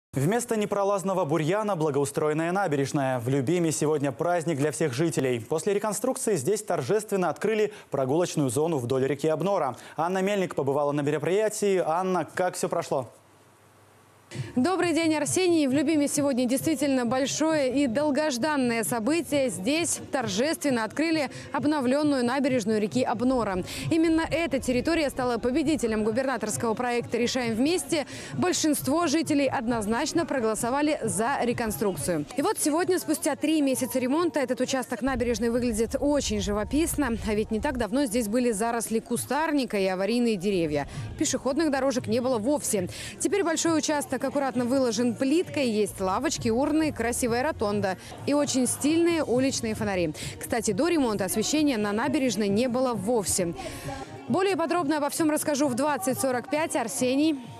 Вместо непролазного бурьяна благоустроенная набережная. В Любиме сегодня праздник для всех жителей. После реконструкции здесь торжественно открыли прогулочную зону вдоль реки Обнора. Анна Мельник побывала на мероприятии. Анна, как все прошло? Добрый день, Арсений. В Любиме сегодня действительно большое и долгожданное событие. Здесь торжественно открыли обновленную набережную реки Обнора. Именно эта территория стала победителем губернаторского проекта «Решаем вместе». Большинство жителей однозначно проголосовали за реконструкцию. И вот сегодня, спустя 3 месяца ремонта, этот участок набережной выглядит очень живописно. А ведь не так давно здесь были заросли кустарника и аварийные деревья. Пешеходных дорожек не было вовсе. Теперь большой участок аккуратно выложен плиткой, есть лавочки, урны, красивая ротонда и очень стильные уличные фонари. Кстати, до ремонта освещения на набережной не было вовсе. Более подробно обо всем расскажу в 20:45. Арсений.